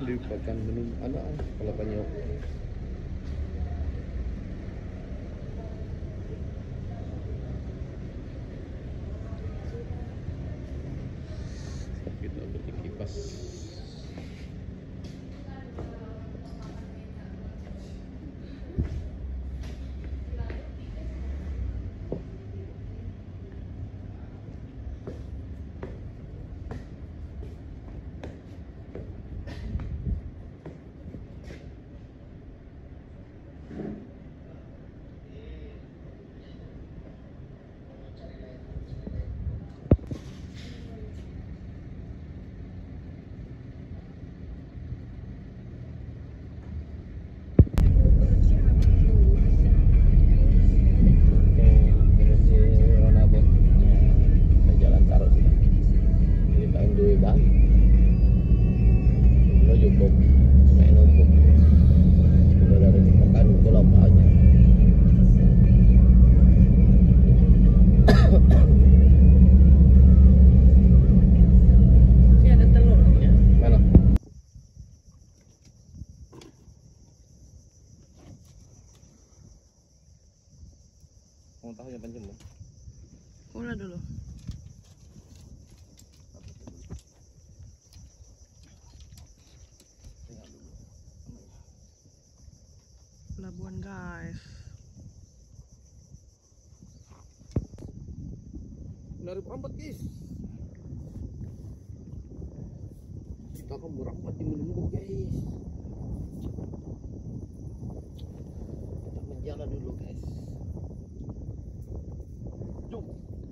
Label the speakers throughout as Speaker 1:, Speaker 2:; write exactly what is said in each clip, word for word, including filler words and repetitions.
Speaker 1: Dilupakan minum anak kalau banyak. Kita beli kipas. Mau tahu yang panjang mau?
Speaker 2: Ulah dulu. Pelabuhan guys.
Speaker 1: Dari empat guys. Kita akan berangkat di Melumbu guys. Kita menjalan dulu guys. Jom.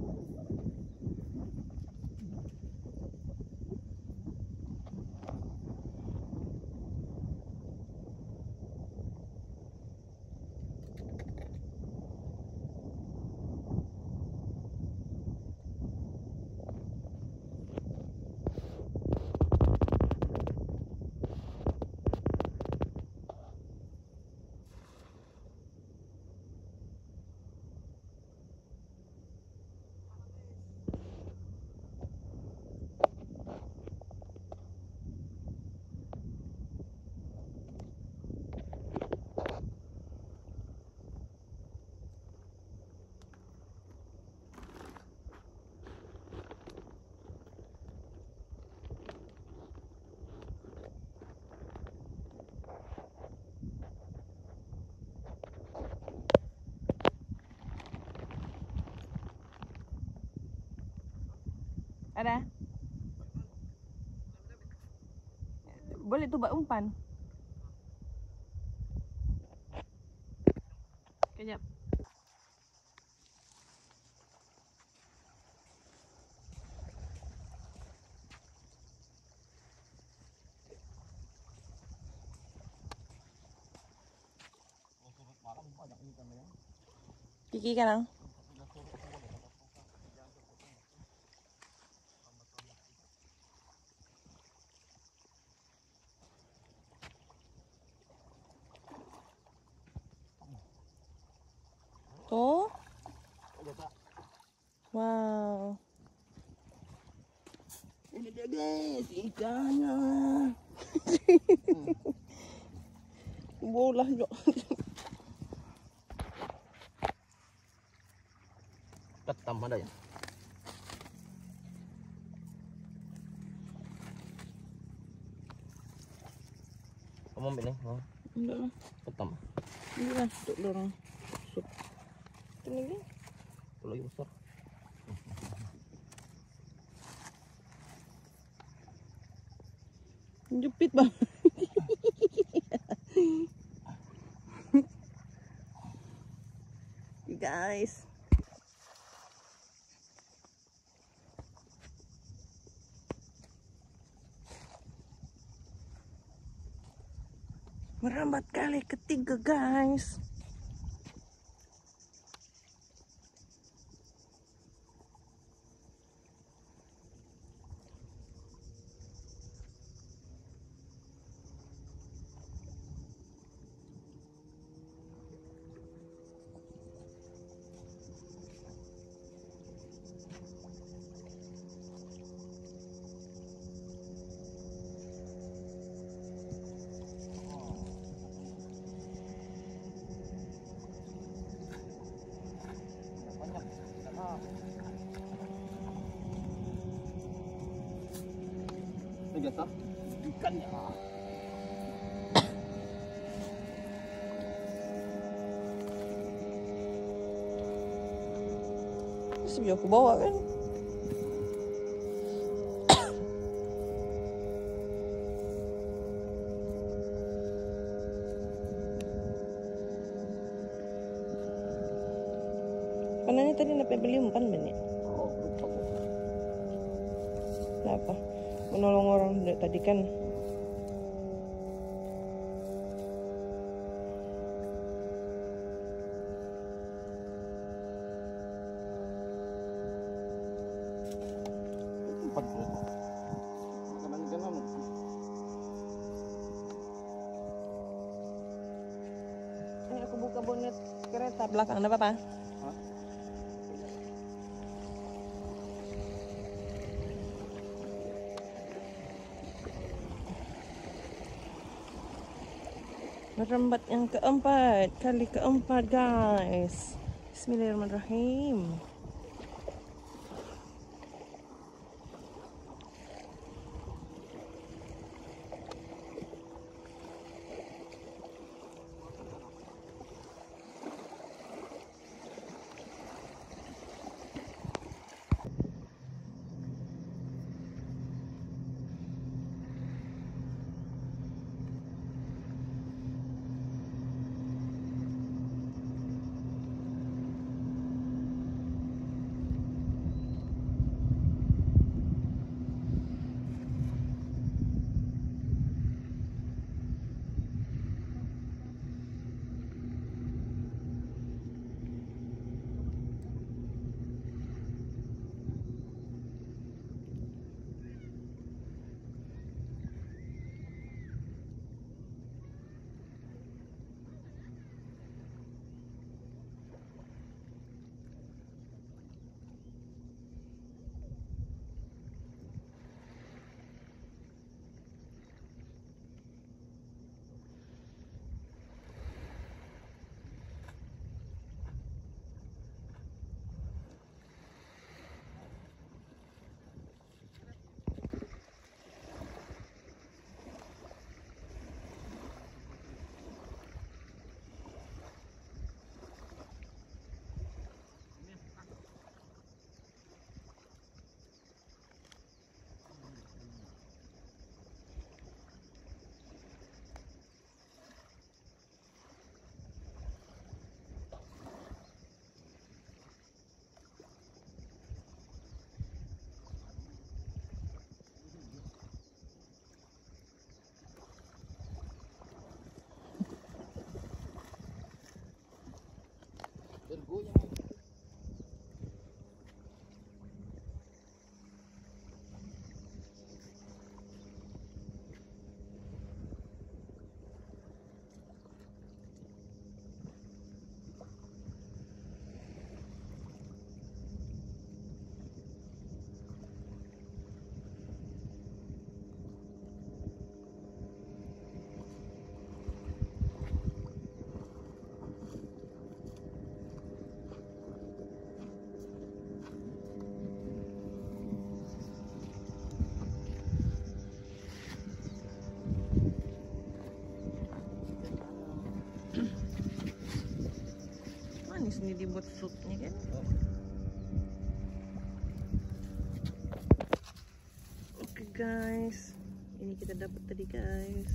Speaker 2: Ada? Boleh tu buat umpan. Kejap. Kiki kan? Tuh. Wow.
Speaker 1: Ini dia guys, ikannya.
Speaker 2: Bolah juga.
Speaker 1: Ketam ada ya? Kamu ambil nih, mau?
Speaker 2: Enggak lah.
Speaker 1: Ketam.
Speaker 2: Ini kan untuk dorong. Sup. Ini kan?
Speaker 1: Itu lagi besar.
Speaker 2: Jepit bang. Guys. Merambat kali ketiga guys.
Speaker 1: Ternyata ikannya.
Speaker 2: Sebab aku bawa kan. Panahnya tadi dapat beli umpan banyak.
Speaker 1: Oh, lupa.
Speaker 2: Kenapa? Menolong orang tadi kan.
Speaker 1: Empat belas. Makanan ikan lama.
Speaker 2: Ini aku buka bonet kereta belakang, ada apa-apa?
Speaker 1: Hah?
Speaker 2: Merembat yang keempat, kali keempat guys. Bismillahirrahmanirrahim.
Speaker 1: Bergoyang.
Speaker 2: Manis nih dibuat supnya kan. Oke guys, ini kita dapat tadi guys.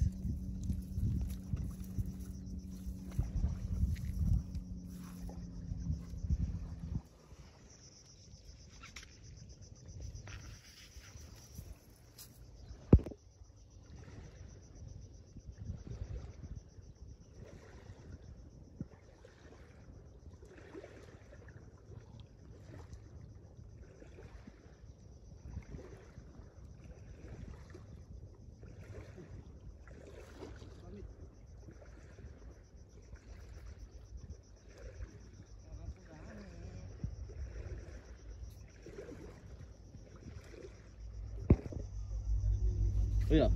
Speaker 1: Oh iya.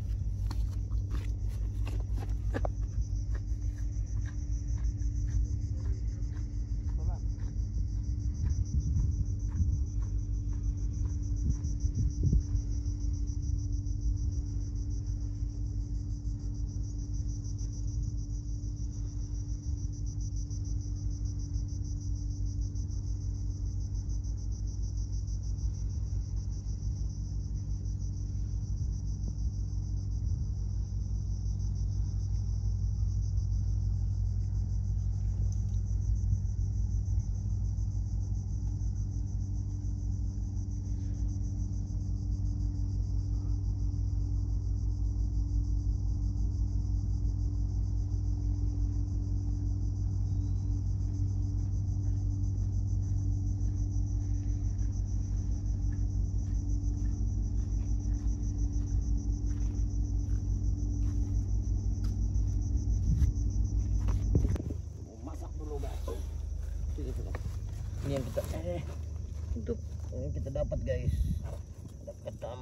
Speaker 1: guys. Ada ketam.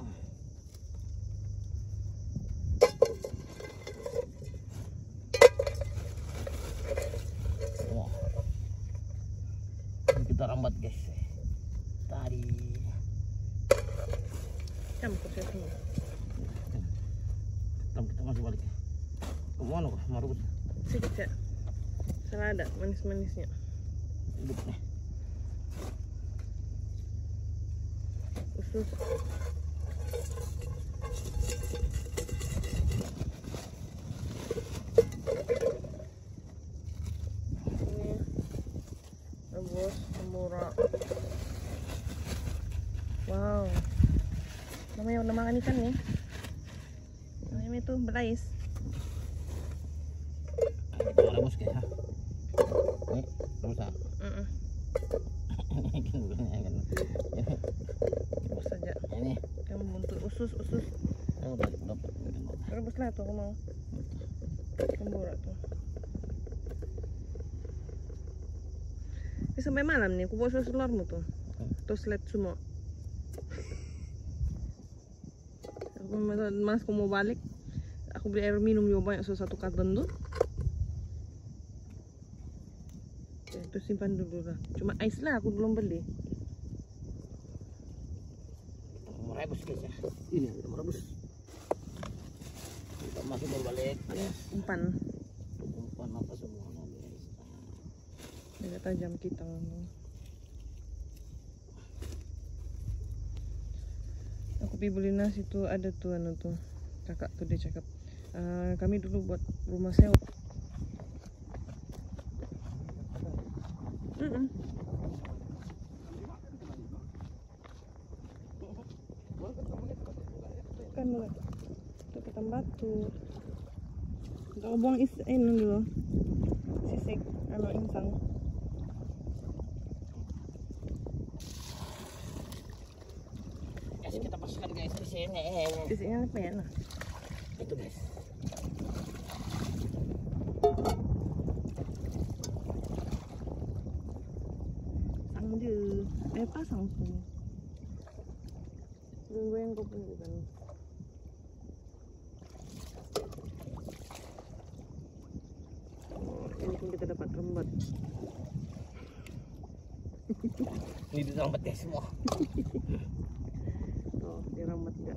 Speaker 1: Wah. Ini kita rambat guys. Tadi.
Speaker 2: Campur ya semua.
Speaker 1: Ketam kita masuk balik. Kemana kok? Marut.
Speaker 2: Sedikit ya. Selada manis-manisnya.
Speaker 1: Hidup nih.
Speaker 2: Usus. Ini rebus tempura. Wow. Namanya udah makan ikan nih. Namanya itu belais.
Speaker 1: Kita rebus guys ya. Ini rebus ah.
Speaker 2: Mm-mm.
Speaker 1: Ini kan bukan kan. Ini
Speaker 2: Rebus saja.
Speaker 1: ini.
Speaker 2: Yang buntu usus usus.
Speaker 1: Oh, udah dapat.
Speaker 2: Rebus lah tuh aku mau. Tempura tuh. Ini sampai malam nih, aku bawa susu telurmu tuh. Terus let semua. Aku mas aku mau balik. Aku beli air minum juga banyak, so satu karton tuh. Ya, itu simpan dulu lah. Cuma ais lah aku belum beli.
Speaker 1: Mau rebus guys ya. Ini kita mau rebus. Kita masih berbalik.
Speaker 2: Umpan.
Speaker 1: Umpan apa semua guys.
Speaker 2: Dia tajam kita. Aku pergi beli nasi tuh, ada tuh anu tuh. Kakak tuh dia cakap, uh, kami dulu buat rumah sewa. Mm -mm. Kan dulu. Tuh ketam batu. Kau buang is ini dulu. Sisik anu insang.
Speaker 1: Kasih kita paskan guys di sini.
Speaker 2: Sisiknya apa ya? Nah.
Speaker 1: Itu guys.
Speaker 2: Sang dia. Eh pasang tuh. Gue yang kau punya kan. Oh, ini pun kita dapat rembat.
Speaker 1: Ini dirambat guys semua.
Speaker 2: Oh, dirambat enggak?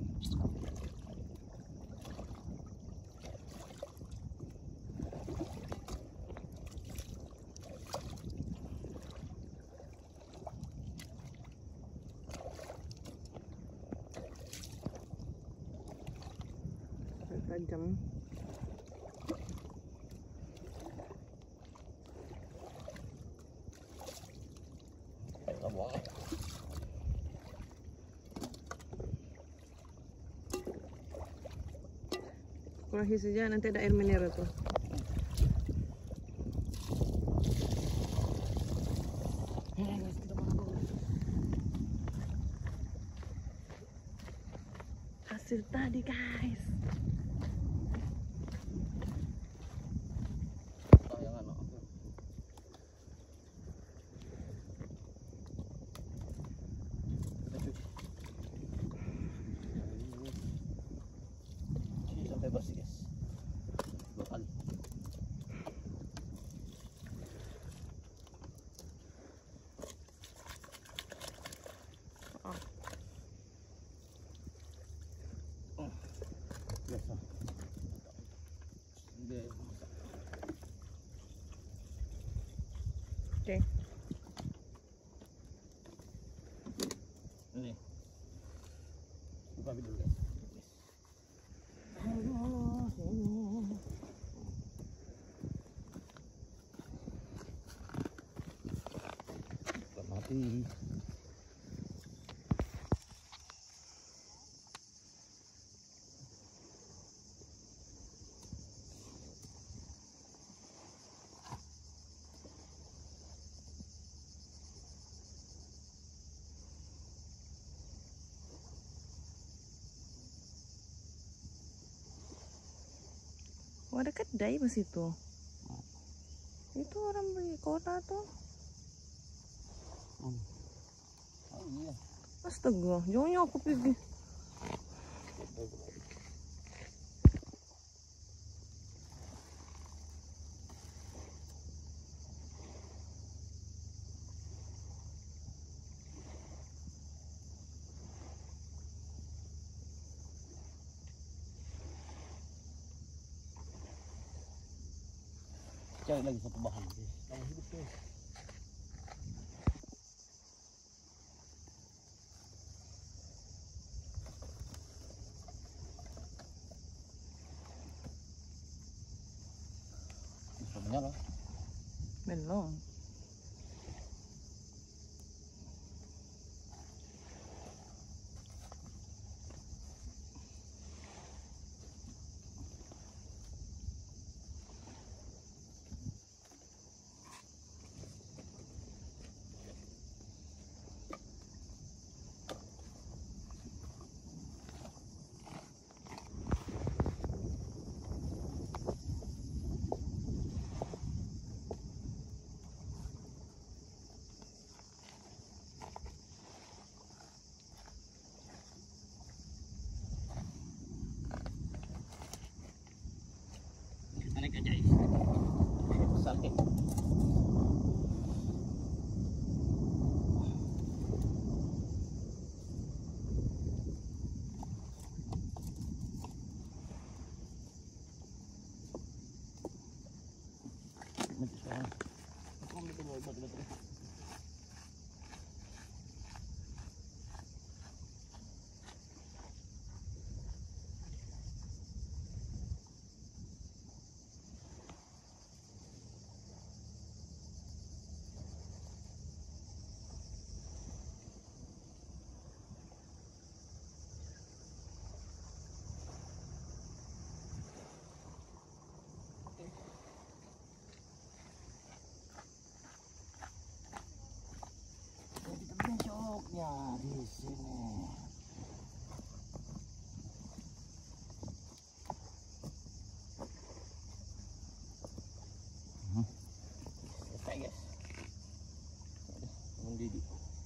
Speaker 2: Tajam.
Speaker 1: Kita buang.
Speaker 2: Kurangi saja, nanti ada air mineral tuh. Hasil tadi guys.
Speaker 1: Sampai bersih guys. Dua kali.
Speaker 2: Oh.
Speaker 1: Oh. Biasa.
Speaker 2: Oke.
Speaker 1: Ini. Buka dulu guys. Mati.
Speaker 2: Oh, ada kedai pas itu. Itu orang beli kota tuh.
Speaker 1: Oh, oh iya.
Speaker 2: Astaga, jauhnya aku pergi.
Speaker 1: Cari lagi satu bahan. Kamu hidup tuh. Bisa menyala.
Speaker 2: Belum.
Speaker 1: Naik aja. Sampai. Ya di sini. Hmm. Selesai guys. Mendidih.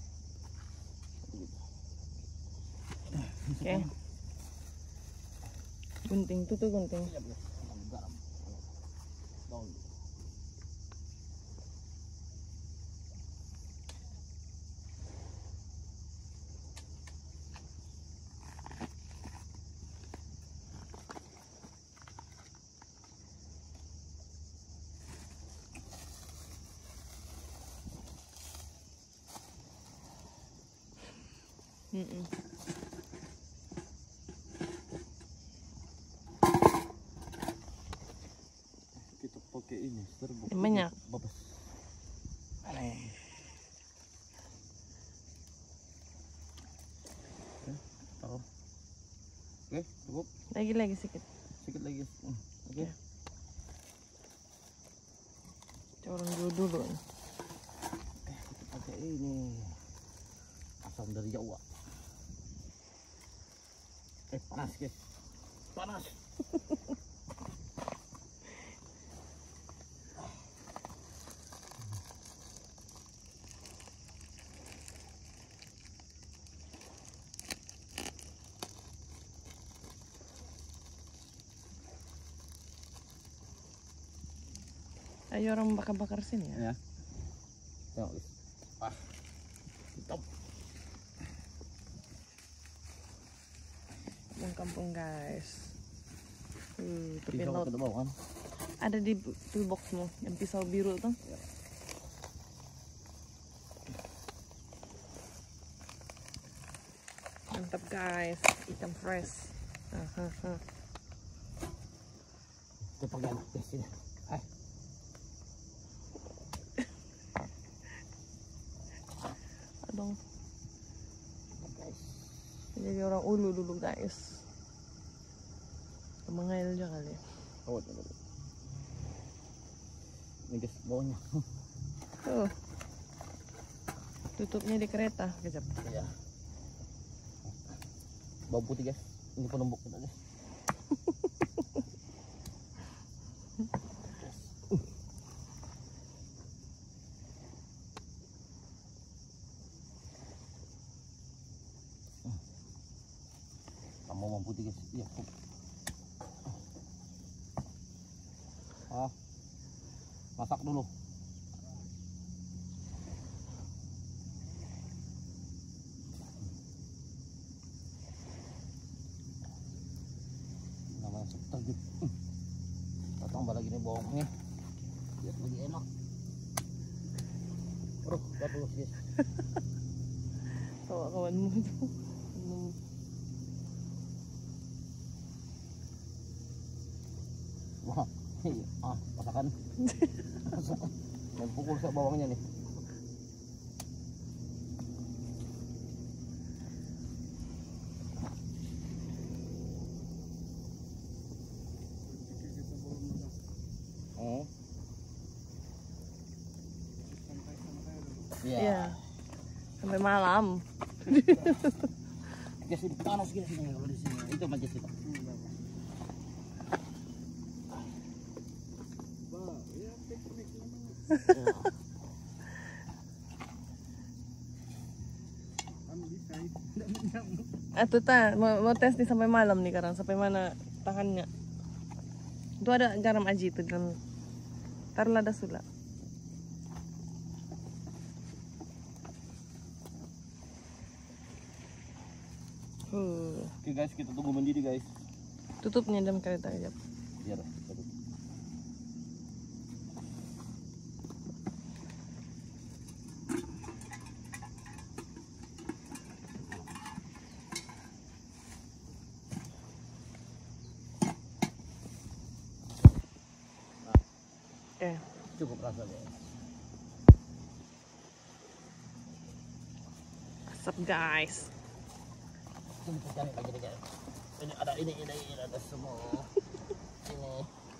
Speaker 2: Oke. Okay. Gunting tuh tuh gunting.
Speaker 1: Garam. Daun.
Speaker 2: Mm-mm.
Speaker 1: Kita pakai ini serbuk
Speaker 2: banyak
Speaker 1: babas.
Speaker 2: Aneh.
Speaker 1: Oke, taruh. Oke, cukup.
Speaker 2: Lagi lagi sedikit.
Speaker 1: Sedikit lagi. Hmm. Oke.
Speaker 2: Okay. Corong dulu dulu.
Speaker 1: Eh, kita pakai ini asam dari Jawa. Eh, panas guys, panas.
Speaker 2: Ayo orang bakar-bakar sini ya.
Speaker 1: Ya. Tengok guys. Ah, hitam.
Speaker 2: Yang kampung guys. Uh, tapi
Speaker 1: Pisau
Speaker 2: laut
Speaker 1: ke bawah kan?
Speaker 2: ada di toolboxmu yang pisau biru tuh.
Speaker 1: Ya.
Speaker 2: Mantap guys, ikan fresh. Hahaha.
Speaker 1: Kita pakai anak di sini. Hai.
Speaker 2: Aduh,
Speaker 1: Guys.
Speaker 2: jadi orang ulu dulu guys. Mengail aja kali.
Speaker 1: Oh, tunggu. Ini guys, bawahnya.
Speaker 2: Tuh. Tutupnya di kereta, kejap.
Speaker 1: Iya. Bau putih guys. Ini penumbuk kita guys. Iya. Ah, masak dulu. Namanya sup terjun. Kita tambah lagi nih bawangnya, biar lebih enak. Aduh, bagus guys.
Speaker 2: Kawan-kawanmu itu. Hmm.
Speaker 1: Wah, ah, masakan. Masakan. Dan pukul sa bawangnya nih. Oh. Iya.
Speaker 2: Iya. Sampai malam.
Speaker 1: Guys, ini panas guys ini kalau di sini. Itu aja sih, Pak.
Speaker 2: Atau ta, mau, mau tes nih sampai malam nih karang sampai mana tahannya. Itu ada garam aji itu dan taruhlah dah sula. Uh,
Speaker 1: Oke guys, kita tunggu mendidih guys.
Speaker 2: tutupnya dalam kereta aja.
Speaker 1: Biar kita tutup.
Speaker 2: Eh,
Speaker 1: Cukup rasa guys.
Speaker 2: asap guys.
Speaker 1: Ini kita cari lagi nih guys. Ini ada ini ini ini ada semua. Ini.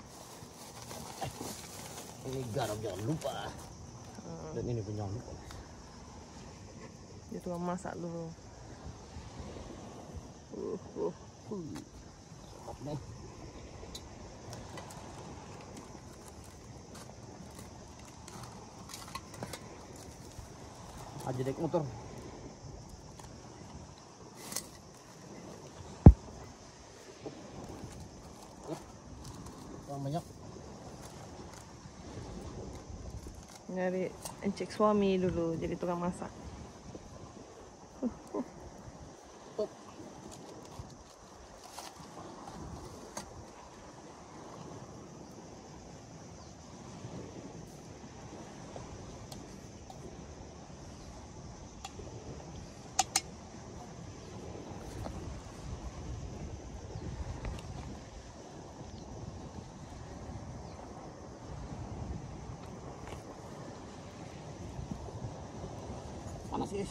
Speaker 1: Ini garam jangan lupa. Dan ini pun jangan lupa.
Speaker 2: Dia tukang masak dulu. Uh, uh.
Speaker 1: Uh. Sedap nih. Aja dek motor. Yang banyak.
Speaker 2: Nyari encik suami dulu jadi tukang masak.
Speaker 1: Panas guys.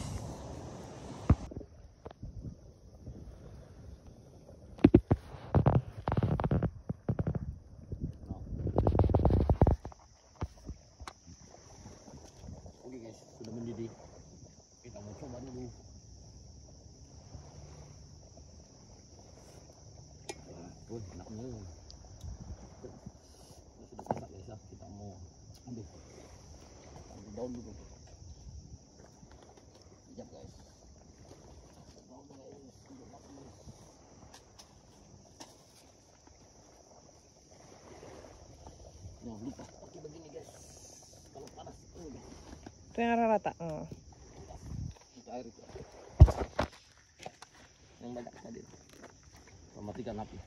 Speaker 1: Oke guys, sudah mendidih. Kita mau coba dulu. Wih, enak nih. Sudah masak guys ya. Kita mau ambil. Ambil daun dulu. Sekejap guys. Daun guys. Enak nih. Jangan lupa pakai begini guys. Kalau panas ini guys.
Speaker 2: Itu yang rata. Oh.
Speaker 1: Itu air itu. Yang banyak tadi. Matikan api.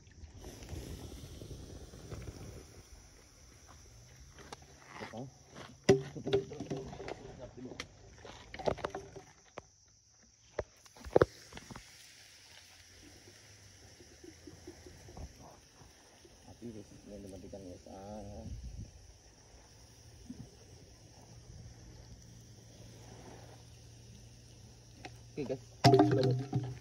Speaker 1: Potong. Tutup, tutup, tutup. Siap dulu. Api guys, ini dimatikan guys. Ah. Oke guys, sudah mati.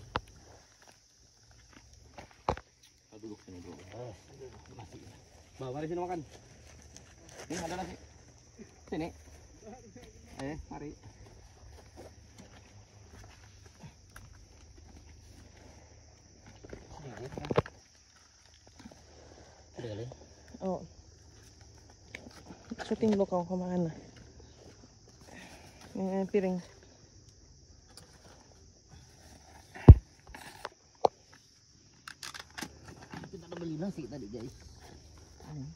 Speaker 1: Kita duduk sini dulu. Oh, nasi. Bawa mari sini makan. Nih ada nasi. Sini. Eh, mari. Ada kali.
Speaker 2: Oh. Syuting dulu kau kau makan lah. Ini piring.
Speaker 1: beli nasi tadi guys. Ini.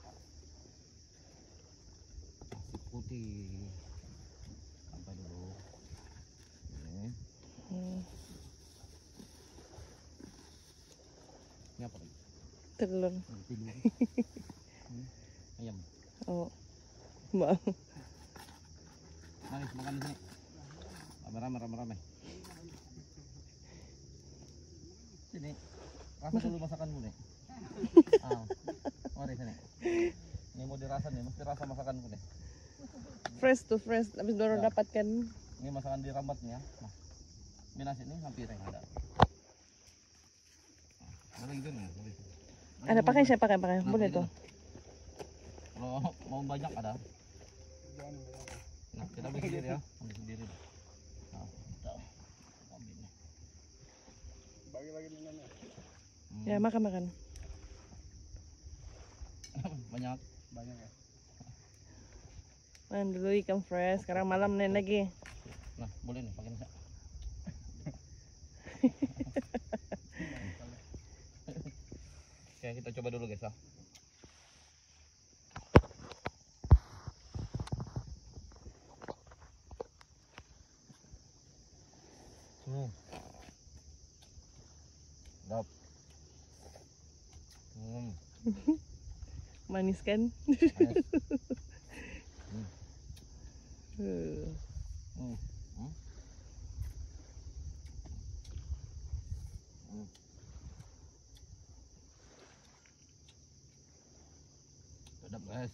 Speaker 1: Nasi putih. Sampai dulu. Ini.
Speaker 2: Hmm.
Speaker 1: Ini apa lagi?
Speaker 2: Telur.
Speaker 1: Telur. Hmm. Ayam.
Speaker 2: Oh. Bang.
Speaker 1: Mari makan di sini. Rame-rame, rame-rame. Sini. Rasa dulu masakanmu nih. Ah. Mari sini. Ini mau dirasa nih, mesti rasa masakanku nih.
Speaker 2: Fresh tuh fresh, habis baru
Speaker 1: Ya.
Speaker 2: dapatkan.
Speaker 1: Ini masakan di rambatnya. Nah. Ini nasi ini hampir yang ada. Boleh gitu nih, boleh.
Speaker 2: Ada pakai saya pakai pakai,
Speaker 1: Nah,
Speaker 2: boleh
Speaker 1: gitu
Speaker 2: tuh.
Speaker 1: lah. Kalau mau banyak ada. Nah, kita ambil sendiri ya, ambil sendiri. Nah, kita ambil nih.
Speaker 3: Bagi-bagi minumnya.
Speaker 1: Hmm.
Speaker 2: Ya makan makan.
Speaker 1: Banyak.
Speaker 3: Banyak ya.
Speaker 2: Makan dulu ikan fresh. Sekarang malam nih lagi.
Speaker 1: Nah, boleh nih pakai nasi. Oke, kita coba dulu guys ya. Hmm. Sedap. Hmm.
Speaker 2: Manis kan?
Speaker 1: Manis. Hmm.
Speaker 2: Uh.
Speaker 1: Hmm. Hmm. Hmm. Sedap guys.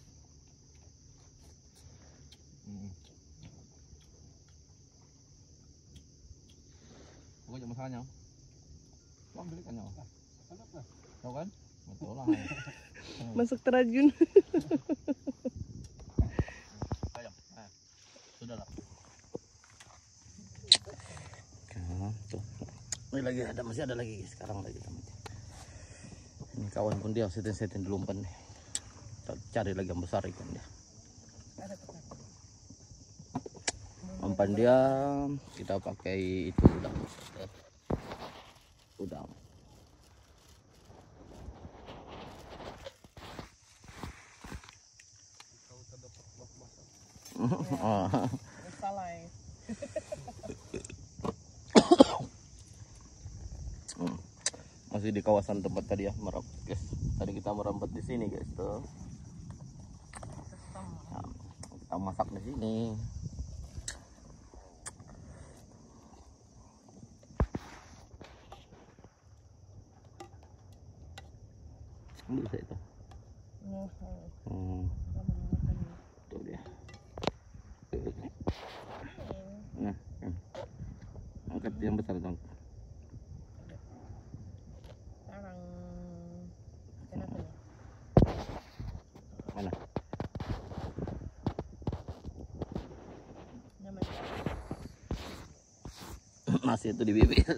Speaker 1: Hmm. Pokoknya masalahnya. Tuh ambil ikannya. Tahu kan? Betul lah. Hmm.
Speaker 2: Masuk terajun.
Speaker 1: Ayam. Nah, sudah lah. Nah, tuh. Ini lagi ada, masih ada lagi sekarang lagi teman. Ini kawan pun dia setting-setting dulu umpan nih. Kita cari lagi yang besar ikan dia. Umpan dia kita pakai itu udang. Udang. Oh.
Speaker 2: Salai.
Speaker 1: Masih di kawasan tempat tadi ya merambat guys. Tadi kita merambat di sini guys tuh. Nah, kita masak di sini. Bisa itu. Hmm. Tuh dia. Nah, kan. Angkat yang besar dong.
Speaker 2: Sekarang kenapa nih?
Speaker 1: Mana?
Speaker 2: Namanya.
Speaker 1: Masih itu di bibir.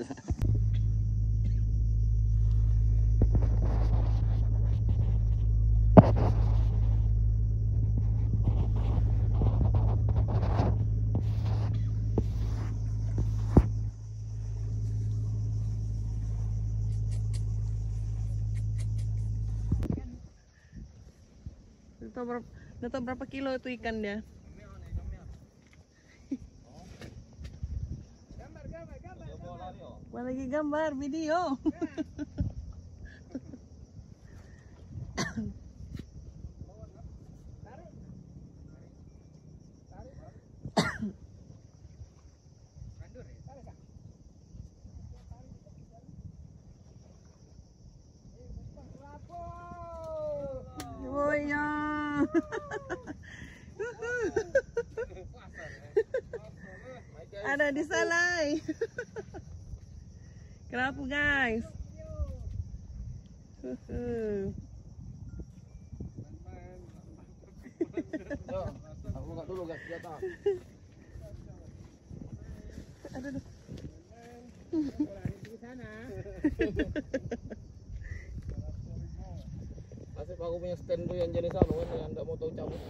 Speaker 2: Tahu berapa, tahu berapa kilo itu ikan dia? Wah, lagi gambar video. Oh ya. Ada di Salai. Kenapa guys?
Speaker 1: Yo, aku buka dulu guys, lihat ah.
Speaker 2: Aduh, aduh.
Speaker 3: Di sana.
Speaker 1: Nasib aku punya stand tuh yang jenis anu kan yang enggak mau tahu cabut.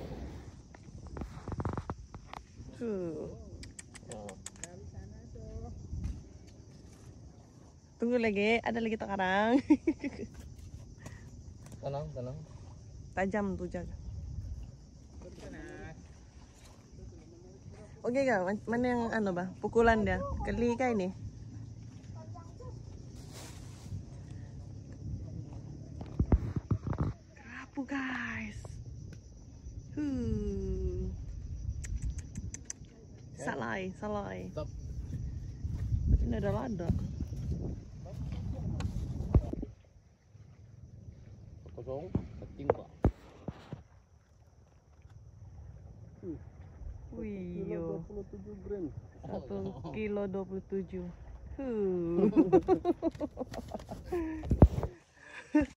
Speaker 2: Tuh.
Speaker 1: Nah.
Speaker 3: Dari sana tuh.
Speaker 2: Tunggu lagi, ada lagi sekarang.
Speaker 1: tenang, tenang.
Speaker 2: Tajam tuh jaga.
Speaker 3: Turun sana.
Speaker 2: Oke kak, ma- mana yang anu bah? Pukulan dia. Keli kah ini? Kerapu guys. Huh. Salai, salai.
Speaker 1: Stop.
Speaker 2: Tapi ini ada lada.
Speaker 1: Kosong, keting pak.
Speaker 2: Wih,
Speaker 3: dua
Speaker 2: yo.
Speaker 3: puluh tujuh gram.
Speaker 2: Satu kilo dua puluh tujuh. Huh.